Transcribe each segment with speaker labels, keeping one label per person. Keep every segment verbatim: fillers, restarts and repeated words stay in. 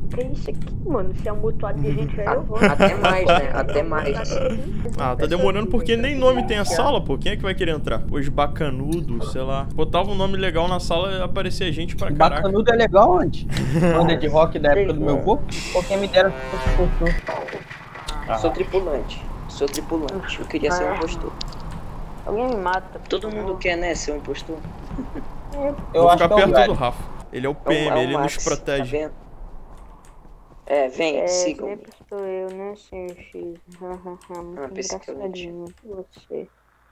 Speaker 1: Que isso aqui, mano? Se amontoado de gente aí, eu vou.
Speaker 2: Até mais, né? Até mais.
Speaker 3: Ah, tá demorando porque nem nome tem a sala, pô. Quem é que vai querer entrar? Os bacanudos, sei lá. Botava um nome legal na sala e aparecia gente pra caraca.
Speaker 4: Bacanudo é legal onde? Banda de rock da época do meu vô? Ou quem me dera se fosse impostor?
Speaker 2: Ah. Sou tripulante. Sou tripulante. Eu queria ser um impostor.
Speaker 1: Alguém me mata.
Speaker 2: Todo mundo quer, né, ser um impostor?
Speaker 4: Eu
Speaker 3: Vou
Speaker 4: acho
Speaker 3: ficar
Speaker 4: que é o
Speaker 3: perto
Speaker 4: Gary.
Speaker 3: do Rafa. Ele é o P M,
Speaker 2: É o
Speaker 3: ele
Speaker 2: Max,
Speaker 3: nos protege.
Speaker 2: Tá vendo? É, vem,
Speaker 1: É,
Speaker 2: sigam.
Speaker 1: sempre sou eu, né, senhor X? Muito
Speaker 2: Ah, pensei que eu não tinha.
Speaker 1: engraçadinho você.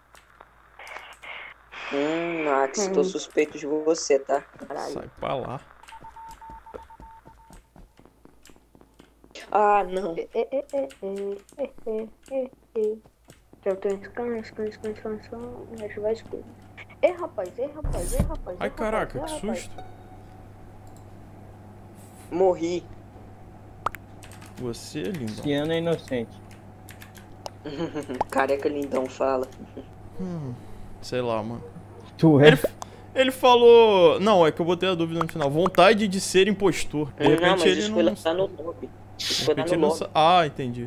Speaker 2: Hum, Max,
Speaker 1: Hum.
Speaker 2: tô suspeito de você, tá?
Speaker 1: Caralho.
Speaker 3: Sai pra lá.
Speaker 2: Ah, não.
Speaker 1: É, é, é, é, é, é, é, é. Já tô escando, escando, escando, escando, escando. Acho que vai escuro. Ei, rapaz, ei, rapaz, ei, rapaz.
Speaker 3: Ai,
Speaker 1: ei,
Speaker 3: caraca,
Speaker 1: rapaz,
Speaker 3: que
Speaker 1: ei,
Speaker 3: susto.
Speaker 2: Morri.
Speaker 3: Você, lindo.
Speaker 4: Ciano é inocente.
Speaker 2: Careca lindão fala.
Speaker 3: Hum, sei lá, mano.
Speaker 4: Tu é?
Speaker 3: Ele, ele falou... Não, é que eu botei a dúvida no final. Vontade de ser impostor. De repente
Speaker 2: não, mas
Speaker 3: ele
Speaker 2: isso
Speaker 3: não...
Speaker 2: foi lá no lobby. Isso
Speaker 3: De
Speaker 2: foi lá
Speaker 3: repente
Speaker 2: no
Speaker 3: ele não...
Speaker 2: lobby.
Speaker 3: sa- Ah, entendi.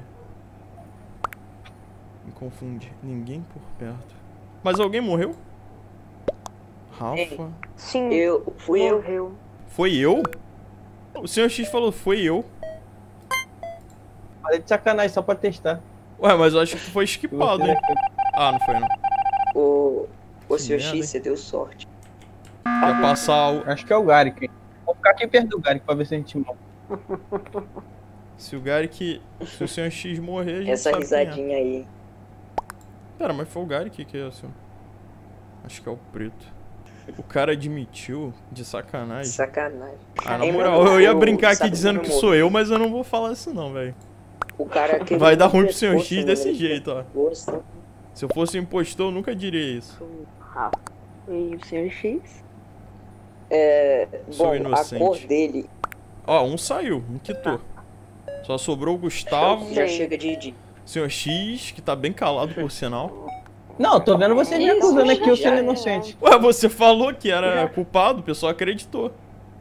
Speaker 3: Me confundi. Ninguém por perto. Mas alguém morreu? Rafa...
Speaker 1: Sim,
Speaker 2: Eu, fui eu.
Speaker 1: morreu.
Speaker 3: Foi eu? O senhor X falou, foi eu.
Speaker 4: Falei de sacanagem só pra testar.
Speaker 3: Ué, mas eu acho que foi
Speaker 4: Que
Speaker 3: esquipado,
Speaker 4: você
Speaker 3: hein?
Speaker 4: não foi.
Speaker 3: Ah, não foi não.
Speaker 2: O, o
Speaker 3: Que
Speaker 2: seu
Speaker 3: merda,
Speaker 2: X,
Speaker 3: hein?
Speaker 2: você deu sorte.
Speaker 3: Quer passar o...
Speaker 4: Acho que é o Garik. Vou ficar aqui perto do Garik pra ver se a gente morre.
Speaker 3: Se o Garik... Se o senhor X morrer, a gente
Speaker 2: Essa
Speaker 3: sabe quem é.
Speaker 2: risadinha aí.
Speaker 3: Pera, mas foi o Garik que é o seu... Acho que é o preto. O cara admitiu, de sacanagem.
Speaker 2: Sacanagem.
Speaker 3: Ah, na
Speaker 2: Ei,
Speaker 3: moral,
Speaker 2: mano,
Speaker 3: eu ia
Speaker 2: eu-
Speaker 3: brincar aqui
Speaker 2: sabe
Speaker 3: dizendo
Speaker 2: como
Speaker 3: que
Speaker 2: eu
Speaker 3: sou
Speaker 2: morri?
Speaker 3: eu, mas eu não vou falar isso não, velho.
Speaker 2: O cara que
Speaker 3: Vai dar ruim pro senhor X desse jeito, ó.
Speaker 2: ó.
Speaker 3: Se eu fosse um impostor, eu nunca diria isso.
Speaker 1: Rafa. E o senhor X?
Speaker 2: É,
Speaker 3: Sou
Speaker 2: bom,
Speaker 3: inocente.
Speaker 2: a cor dele
Speaker 3: Ó, um saiu, um quitou. Só sobrou o Gustavo,
Speaker 2: já chega de... de...
Speaker 3: senhor X, que tá bem calado por sinal.
Speaker 4: Não, tô vendo vocês me
Speaker 2: Isso,
Speaker 4: acusando aqui, eu
Speaker 2: já
Speaker 4: sendo
Speaker 2: é.
Speaker 4: inocente.
Speaker 3: Ué, você falou que era culpado, o pessoal acreditou.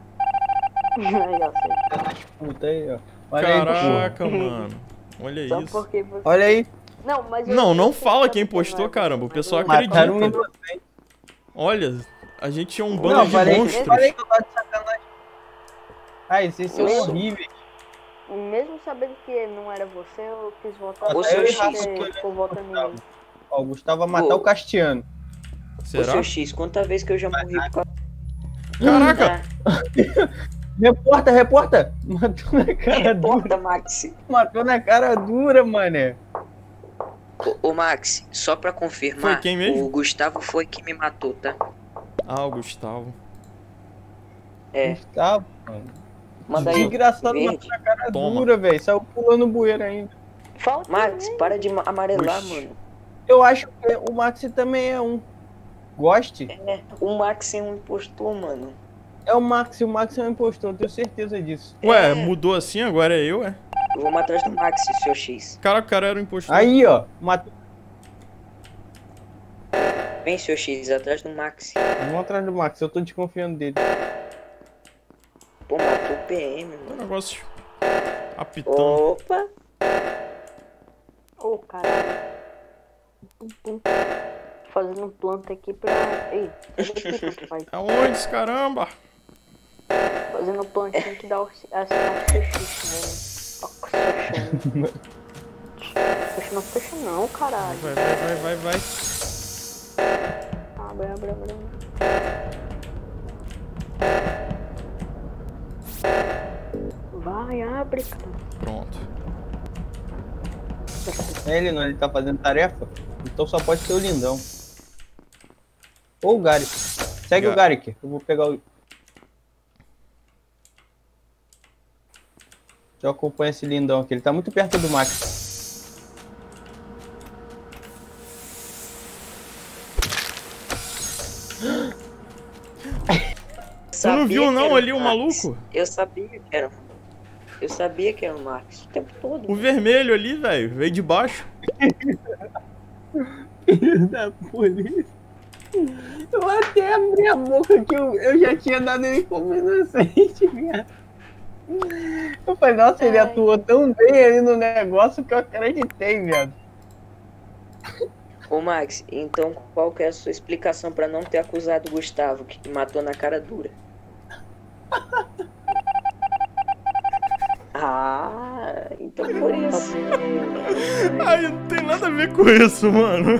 Speaker 1: Já sei.
Speaker 4: Puta aí, ó. Olha aí,
Speaker 3: Caraca, mano. Olha
Speaker 1: Só
Speaker 3: isso.
Speaker 1: porque você...
Speaker 4: Olha aí.
Speaker 1: Não, mas eu-
Speaker 3: Não, não
Speaker 1: eu sei
Speaker 3: fala
Speaker 1: que
Speaker 3: quem
Speaker 1: você
Speaker 3: postou,
Speaker 1: não é,
Speaker 3: caramba, o
Speaker 1: mas
Speaker 3: pessoal
Speaker 1: eu-
Speaker 4: Mataram um
Speaker 3: acredita.
Speaker 4: inocente.
Speaker 3: Olha, a gente tinha um
Speaker 4: Não,
Speaker 3: bando de
Speaker 4: falei,
Speaker 3: monstros.
Speaker 4: falei que eu tava de sacanagem. Ai, vocês são
Speaker 1: Eu-
Speaker 4: horríveis.
Speaker 1: Mesmo sabendo que não era você, eu quis votar
Speaker 2: Ô,
Speaker 1: porque
Speaker 2: seu
Speaker 1: você
Speaker 2: X,
Speaker 1: ficou votando em mim.
Speaker 4: Ó, o Gustavo vai matar
Speaker 2: Ô.
Speaker 4: o Castiano.
Speaker 2: O
Speaker 3: Será?
Speaker 2: seu X, quanta vez que eu já morri por causa...
Speaker 3: Caraca!
Speaker 4: Reporta, reporta! Matou na cara dura.
Speaker 2: Porta, Max.
Speaker 4: Matou na cara dura, mané.
Speaker 2: Ô, ô, Max, só pra confirmar,
Speaker 3: Foi quem mesmo?
Speaker 2: o Gustavo foi que me matou, tá?
Speaker 3: Ah, o Gustavo.
Speaker 2: É,
Speaker 4: Gustavo, mano.
Speaker 2: manda aí.
Speaker 4: Desgraçado,
Speaker 2: verde.
Speaker 4: matou na cara
Speaker 3: Toma.
Speaker 4: dura, velho. Saiu pulando o bueiro ainda.
Speaker 1: Falta
Speaker 2: Max, para de ma- amarelar,
Speaker 3: Oxi.
Speaker 2: mano.
Speaker 4: Eu acho que o Max também é um. Goste?
Speaker 2: É, o Max é um impostor, mano.
Speaker 4: É o Max, o Max é um impostor, eu tenho certeza disso.
Speaker 3: Ué,
Speaker 2: É.
Speaker 3: mudou assim, agora é eu, é?
Speaker 2: Eu vou atrás do Max, seu X.
Speaker 3: Caraca, o cara era um impostor.
Speaker 4: Aí, ó, matou.
Speaker 2: Vem, seu X, atrás do Max.
Speaker 4: Vamos atrás do Max, eu tô desconfiando dele.
Speaker 2: Pô, matou o P M,
Speaker 3: O
Speaker 2: mano.
Speaker 3: negócio apitando.
Speaker 2: Opa!
Speaker 1: Ô, caralho. Pum, pum. Fazendo planta aqui pra... Ei, olha aqui, rapaz.
Speaker 3: Aonde esse caramba?
Speaker 1: Fazendo plantinha que dá o... Essa fecha, velho. Ó, fechando. Fecha não, fecha não, caralho.
Speaker 3: Vai, vai, vai, vai, vai.
Speaker 1: Abre, abre, abre. abre. Vai, abre, cara.
Speaker 3: Pronto.
Speaker 4: É ele não, ele tá fazendo tarefa? Então só pode ser o lindão. Ou o Garik. Segue
Speaker 3: Gar-
Speaker 4: o Garik, eu vou pegar o... Eu acompanho esse lindão aqui, ele tá muito perto do Max.
Speaker 3: Você não
Speaker 2: Sabia
Speaker 3: viu
Speaker 2: que
Speaker 3: não
Speaker 2: era
Speaker 3: ali o
Speaker 2: Max.
Speaker 3: maluco?
Speaker 2: Eu sabia que era. Eu sabia que era o Max o tempo todo.
Speaker 3: O vermelho ali, velho, veio de baixo.
Speaker 4: Filho da polícia. Eu até abri a boca que eu, eu já tinha dado ele como inocente, cara. Eu falei, nossa, ele
Speaker 1: Ai.
Speaker 4: atuou tão bem ali no negócio que eu acreditei, viado.
Speaker 2: Ô Max, então qual que é a sua explicação pra não ter acusado o Gustavo, que te matou na cara dura? Ah, então por isso.
Speaker 3: Ai, não tem nada a ver com isso, mano.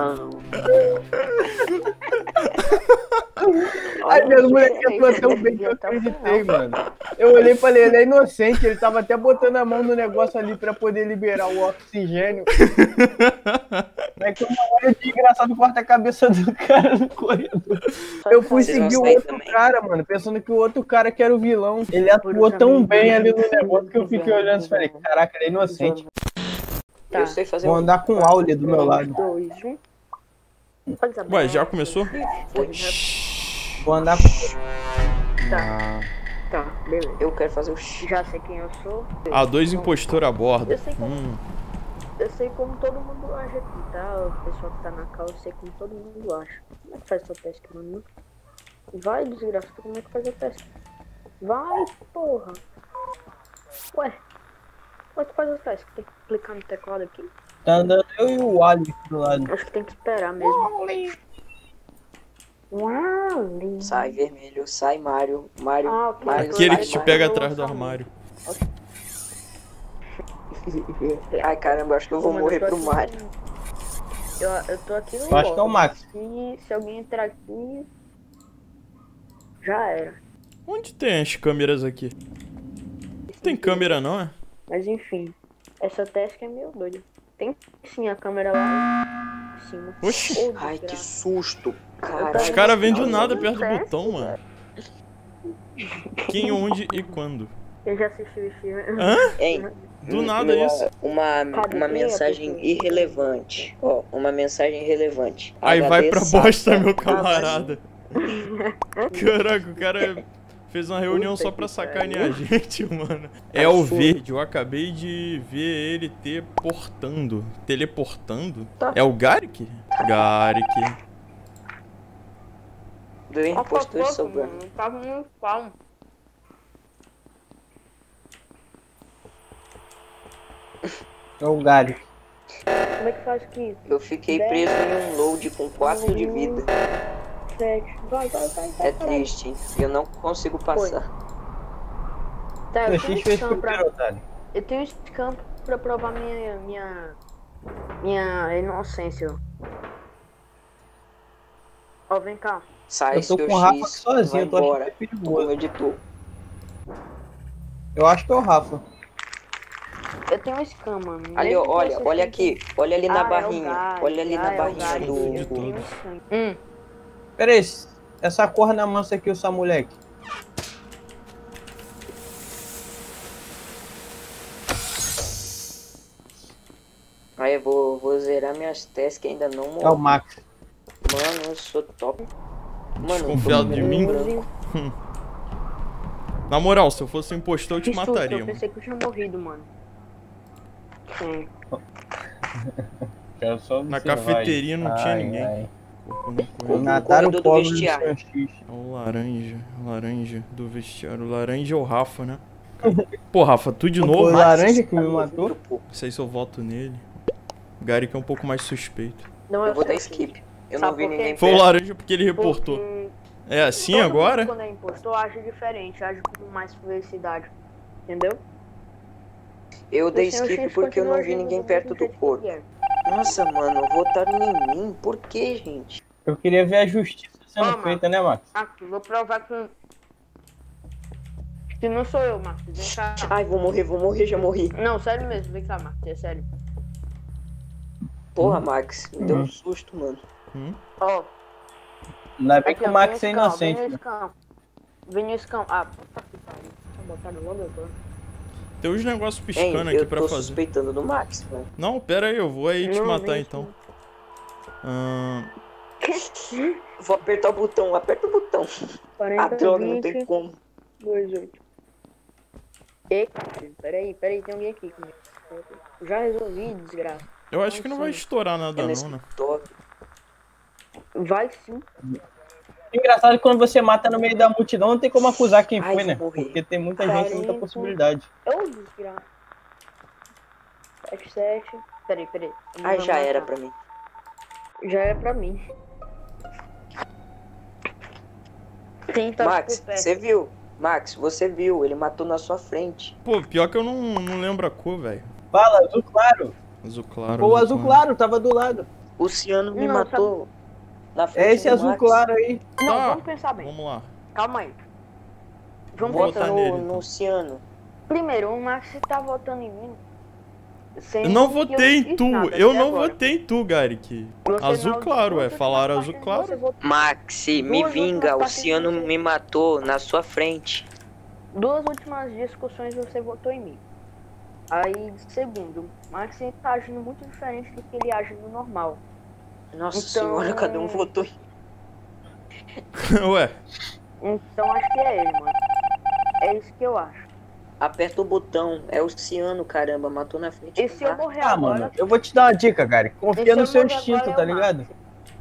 Speaker 4: Ai, meu moleque atuou tão bem que eu acreditei, mano. Eu olhei e falei, ele é inocente, ele tava até botando a mão no negócio ali pra poder liberar o oxigênio. Aí que uma hora de engraçado corta a cabeça do cara no corredor. Eu fui
Speaker 2: Vocês vão
Speaker 4: seguir o
Speaker 2: sair
Speaker 4: outro
Speaker 2: também?
Speaker 4: cara, mano, pensando que o outro cara que era o vilão. Ele atuou tão bem ali no negócio que eu fiquei olhando e falei, caraca, ele é inocente.
Speaker 1: Tá.
Speaker 2: Eu sei fazer
Speaker 4: Vou
Speaker 2: um...
Speaker 4: andar com o Aule do meu lado.
Speaker 1: Dois, um. Pode saber.
Speaker 3: Ué, já começou?
Speaker 1: Foi.
Speaker 4: Vou andar com...
Speaker 1: Tá, tá, beleza.
Speaker 2: Eu quero fazer o x.
Speaker 1: Já sei quem eu sou.
Speaker 3: Ah, dois impostores a bordo.
Speaker 1: Eu sei como,
Speaker 3: Hum.
Speaker 1: eu sei como todo mundo age aqui, tá? O pessoal que tá na cal, eu sei como todo mundo acha. Como é que faz essa pesca, mano? Vai, desgraçado, como é que faz a pesca? Vai, porra. Ué. Como é que faz a pesca? Tem que clicar no teclado aqui?
Speaker 4: Tá andando eu e o Ali do lado.
Speaker 1: Acho que tem que esperar mesmo. Uau, lindo.
Speaker 2: Sai, vermelho. Sai, Mário. Mário.
Speaker 1: Ah, ok.
Speaker 2: Mário,
Speaker 3: Aquele
Speaker 2: sai,
Speaker 3: que te
Speaker 2: Mário.
Speaker 3: pega atrás do armário.
Speaker 2: Ai, caramba, acho que eu vou
Speaker 1: Mano,
Speaker 2: morrer
Speaker 1: tô
Speaker 2: pro
Speaker 1: aqui
Speaker 2: Mário.
Speaker 1: no- Eu, eu tô aqui no
Speaker 4: Eu acho que é o
Speaker 1: logo.
Speaker 4: Max.
Speaker 1: Se, se alguém entrar aqui, já era.
Speaker 3: Onde tem as câmeras aqui? Não tem câmera não, é?
Speaker 1: Mas enfim, essa task é meio doida. Tem sim a câmera lá em cima.
Speaker 3: Oxi.
Speaker 1: Ô,
Speaker 2: Ai, que
Speaker 1: desgraça.
Speaker 2: susto.
Speaker 3: Os
Speaker 2: Caralho.
Speaker 3: caras vêm do nada
Speaker 1: Não
Speaker 3: perto do
Speaker 1: teste,
Speaker 3: botão, mano. Quem, onde e quando?
Speaker 1: Eu já assisti o filme.
Speaker 3: Hã?
Speaker 2: Hein?
Speaker 3: Do
Speaker 2: Hum,
Speaker 3: nada
Speaker 2: uma-
Speaker 3: isso.
Speaker 2: Uma,
Speaker 1: Cadê
Speaker 2: uma
Speaker 1: a
Speaker 2: mensagem
Speaker 1: pessoa?
Speaker 2: irrelevante. Ó, uma mensagem irrelevante.
Speaker 3: Aí
Speaker 2: H D
Speaker 3: vai pra
Speaker 2: SATA.
Speaker 3: bosta, meu
Speaker 2: Ah,
Speaker 3: camarada. Caraca, o cara fez uma reunião
Speaker 1: Puta
Speaker 3: só
Speaker 1: que
Speaker 3: pra
Speaker 1: pariu.
Speaker 3: sacanear a gente, mano. É o verde, eu acabei de ver ele teleportando. Teleportando?
Speaker 1: Tá.
Speaker 3: É o Garik? Garik.
Speaker 2: Do impostor sobrando.
Speaker 1: Tava no spawn.
Speaker 4: É o Gary.
Speaker 1: Como é que faz aqui?
Speaker 2: Eu fiquei preso em um load com quatro de vida.
Speaker 1: Sete. Vai, vai, vai. vai
Speaker 2: É
Speaker 1: vai.
Speaker 2: triste, hein? Eu não consigo passar.
Speaker 1: Tá, eu
Speaker 4: O
Speaker 1: tenho
Speaker 4: X fez
Speaker 1: scan pra...
Speaker 4: primeiro, otário.
Speaker 1: Eu tenho scan pra provar minha... Minha... Minha inocência. Ó, vem cá.
Speaker 2: Sai,
Speaker 4: Eu tô
Speaker 2: seu
Speaker 4: com o Rafa
Speaker 2: X.
Speaker 4: aqui sozinho,
Speaker 2: Vai
Speaker 4: eu tô achando
Speaker 2: embora.
Speaker 4: que é
Speaker 2: Como
Speaker 4: perigoso.
Speaker 2: editor.
Speaker 4: Eu acho que é o Rafa.
Speaker 1: Eu tenho um scan, mano.
Speaker 2: Ali,
Speaker 1: Mesmo
Speaker 2: ó,
Speaker 1: que
Speaker 2: olha,
Speaker 1: você
Speaker 2: olha
Speaker 1: fique-
Speaker 2: aqui. Olha ali
Speaker 1: Ah,
Speaker 2: na
Speaker 1: é o
Speaker 2: barrinha.
Speaker 1: Gary.
Speaker 2: Olha ali
Speaker 1: Ah,
Speaker 2: na
Speaker 1: é o
Speaker 2: barrinha
Speaker 1: Gary.
Speaker 2: do...
Speaker 1: Eu tenho um scan. Hum.
Speaker 4: Pera aí, essa corna mansa aqui, essa moleque.
Speaker 2: Aí eu vou, vou zerar minhas testes que ainda não
Speaker 4: É o
Speaker 2: morri.
Speaker 4: Max.
Speaker 2: Mano, eu sou top. Mano,
Speaker 3: Desconfiado
Speaker 2: eu tô
Speaker 3: de mim?
Speaker 2: branco.
Speaker 3: Na moral, se eu fosse um impostor, eu te
Speaker 1: Que susto,
Speaker 3: mataria,
Speaker 1: eu
Speaker 3: mano.
Speaker 1: pensei que eu tinha morrido, mano. Sim.
Speaker 4: Quero só
Speaker 3: Na
Speaker 4: observar
Speaker 3: cafeteria
Speaker 4: aí.
Speaker 3: não tinha
Speaker 4: Ai,
Speaker 3: ninguém.
Speaker 4: ai.
Speaker 3: Corpo no corredor.
Speaker 4: Mataram
Speaker 2: corredor
Speaker 4: o
Speaker 2: do
Speaker 4: pobre do
Speaker 2: vestiário.
Speaker 4: seu X.
Speaker 3: É o laranja, laranja do vestiário. O laranja é o Rafa, né? Pô, Rafa, tu de
Speaker 4: Foi
Speaker 3: novo?
Speaker 4: o
Speaker 2: Max,
Speaker 4: laranja
Speaker 2: você
Speaker 4: que
Speaker 2: tá
Speaker 4: me
Speaker 2: me
Speaker 4: matou?
Speaker 2: ouvindo, pô?
Speaker 3: Não sei se eu voto nele. O Garik é um pouco mais suspeito.
Speaker 1: Não,
Speaker 2: Eu vou dar
Speaker 1: sei.
Speaker 2: skip. Eu
Speaker 1: Sabe
Speaker 2: não vi
Speaker 1: por quê?
Speaker 2: ninguém
Speaker 3: Foi o
Speaker 2: perto.
Speaker 3: laranja porque ele reportou.
Speaker 1: Porque
Speaker 3: É assim
Speaker 1: todo
Speaker 3: agora?
Speaker 1: mundo, quando é impostor, age diferente, age com mais felicidade. Entendeu?
Speaker 2: Eu dei
Speaker 1: O senhor
Speaker 2: skip
Speaker 1: X
Speaker 2: porque eu não
Speaker 1: continua
Speaker 2: vi
Speaker 1: agindo
Speaker 2: ninguém
Speaker 1: do
Speaker 2: perto
Speaker 1: mesmo
Speaker 2: do
Speaker 1: jeito que
Speaker 2: corpo.
Speaker 1: ele é.
Speaker 2: Nossa, mano, votaram em mim. Por que, gente?
Speaker 4: Eu queria ver a justiça sendo
Speaker 1: Ó, Max.
Speaker 4: feita, né, Max?
Speaker 1: Aqui, vou provar que... Que não sou eu, Max. Vem cá.
Speaker 2: Ai, vou morrer, vou morrer, já morri.
Speaker 1: Não, sério mesmo. Vem cá, Max. É sério.
Speaker 2: Porra, Max, me deu
Speaker 4: Uhum.
Speaker 2: um susto, mano.
Speaker 3: Hum?
Speaker 1: Ó.
Speaker 4: Ainda bem
Speaker 1: Aqui,
Speaker 4: que o
Speaker 1: ó,
Speaker 4: Max é
Speaker 1: vem no scan,
Speaker 4: inocente.
Speaker 1: Vem no
Speaker 4: né?
Speaker 1: scan. Vem no scan. Ah, puta que pariu. Tá botado logo agora.
Speaker 3: Tem uns negócios
Speaker 2: Hein,
Speaker 3: piscando
Speaker 2: eu
Speaker 3: aqui pra
Speaker 2: tô
Speaker 3: fazer.
Speaker 2: suspeitando do Max, mano.
Speaker 3: Não, pera aí, eu vou aí te
Speaker 1: Não,
Speaker 3: matar
Speaker 1: vem
Speaker 3: então.
Speaker 1: scan.
Speaker 3: Ahn,
Speaker 2: Vou apertar o botão, aperta o botão. Ah,
Speaker 1: quarenta,
Speaker 2: droga, não
Speaker 1: vinte,
Speaker 2: tem como.
Speaker 1: dois, oito. E, peraí, peraí, tem alguém aqui comigo. Já resolvi, desgraça.
Speaker 3: eu acho que não vai
Speaker 1: Sim.
Speaker 3: estourar nada
Speaker 2: É nesse
Speaker 3: não, né?
Speaker 2: top.
Speaker 1: Vai sim.
Speaker 4: Engraçado que quando você mata no meio da multidão, não tem como acusar quem
Speaker 2: Ai,
Speaker 4: foi, né?
Speaker 2: vou morrer.
Speaker 4: Porque tem muita gente, muita possibilidade.
Speaker 1: Eu desgraço. sete, sete. Peraí, peraí. Eu
Speaker 2: Ai,
Speaker 1: vou
Speaker 2: já
Speaker 1: matar.
Speaker 2: era pra mim.
Speaker 1: Já era pra mim. Quem tá
Speaker 2: Max,
Speaker 1: por perto?
Speaker 2: você viu? Max, você viu, ele matou na sua frente.
Speaker 3: Pô, pior que eu não, não lembro a cor, velho.
Speaker 4: Fala, azul claro.
Speaker 3: Azul claro.
Speaker 4: Pô, o azul claro, tava do lado.
Speaker 2: O Ciano me
Speaker 1: Não,
Speaker 2: matou na frente
Speaker 4: É esse
Speaker 2: do
Speaker 4: azul
Speaker 2: Max.
Speaker 4: claro aí.
Speaker 1: Não,
Speaker 3: Tá,
Speaker 1: vamos pensar bem.
Speaker 3: Vamos lá.
Speaker 1: Calma aí. Vamos
Speaker 3: Vou
Speaker 2: Vota
Speaker 3: votar
Speaker 1: votar.
Speaker 2: no,
Speaker 3: nele, então.
Speaker 2: no Ciano.
Speaker 1: Primeiro, o Max tá votando em mim.
Speaker 3: Eu não votei em tu, eu não votei em tu, Garik.
Speaker 1: Você
Speaker 3: Azul
Speaker 1: não-
Speaker 3: claro,
Speaker 1: duas
Speaker 3: é. Falaram
Speaker 1: últimas
Speaker 3: azul
Speaker 1: partidas
Speaker 3: claro.
Speaker 1: você votou-
Speaker 2: Max, me
Speaker 1: Duas
Speaker 2: vinga,
Speaker 1: últimas
Speaker 2: o
Speaker 1: partidas
Speaker 2: Ciano
Speaker 1: você-
Speaker 2: me matou na sua frente.
Speaker 1: Duas últimas discussões você votou em mim. Aí, segundo, o Max tá agindo muito diferente do que ele age no normal.
Speaker 2: Nossa
Speaker 1: Então-
Speaker 2: senhora, cada um votou.
Speaker 3: Ué,
Speaker 1: Então acho que é ele, mano. É isso que eu acho.
Speaker 2: Aperta o botão, é o Ciano, caramba, matou na frente
Speaker 1: E
Speaker 2: do
Speaker 1: se eu
Speaker 2: Max.
Speaker 1: morrer
Speaker 4: Ah,
Speaker 1: agora...
Speaker 4: mano, eu vou te dar uma dica, cara.
Speaker 1: e
Speaker 4: Confia
Speaker 1: se
Speaker 4: no
Speaker 1: eu
Speaker 4: seu
Speaker 1: morrer
Speaker 4: instinto,
Speaker 1: agora,
Speaker 4: tá
Speaker 1: é o
Speaker 4: ligado?
Speaker 1: Max.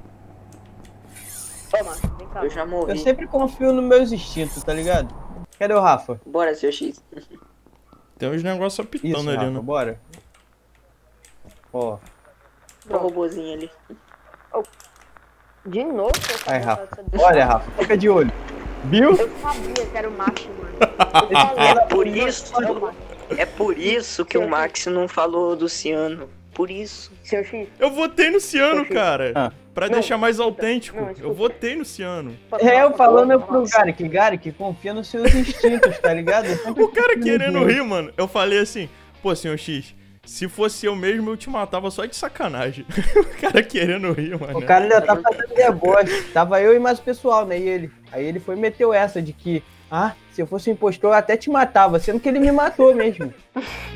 Speaker 1: Ô, Max, vem cá.
Speaker 2: Eu já
Speaker 4: Eu
Speaker 2: morri.
Speaker 4: sempre confio nos meus instintos, tá ligado? Cadê o Rafa?
Speaker 2: Bora, seu X.
Speaker 3: tem uns negócios
Speaker 4: Isso,
Speaker 3: apitando ali,
Speaker 4: Rafa,
Speaker 3: né?
Speaker 4: bora. Ó,
Speaker 2: O robozinho ali.
Speaker 1: De novo, seu
Speaker 4: aí,
Speaker 1: sabotado,
Speaker 4: Rafa.
Speaker 1: essa-
Speaker 4: Olha, Rafa, fica de olho. Viu?
Speaker 1: Eu sabia que era o Max, mano.
Speaker 2: É por isso,
Speaker 1: É o Max.
Speaker 2: é por isso que o Max não falou do Ciano. Por isso.
Speaker 1: Seu X,
Speaker 3: Eu votei no Ciano,
Speaker 1: Perfeito.
Speaker 3: cara.
Speaker 4: Ah.
Speaker 3: Pra
Speaker 1: Não,
Speaker 3: deixar mais
Speaker 1: escuta,
Speaker 3: autêntico.
Speaker 1: não,
Speaker 3: Eu
Speaker 1: escuta.
Speaker 3: votei no Ciano.
Speaker 4: É, eu falando pro
Speaker 2: Nossa.
Speaker 4: Garik, Garik, confia nos seus instintos, tá ligado? Eu sempre
Speaker 3: O cara
Speaker 4: confio nos
Speaker 3: querendo
Speaker 4: meus.
Speaker 3: rir, mano. Eu falei assim, pô, senhor X, se fosse eu mesmo, eu te matava só de sacanagem. O cara querendo rir, mano.
Speaker 4: O cara ainda tá fazendo deboche. Tava eu e mais pessoal, né? E ele. Aí ele foi e meteu essa de que, ah, se eu fosse um impostor, eu até te matava, sendo que ele me matou mesmo.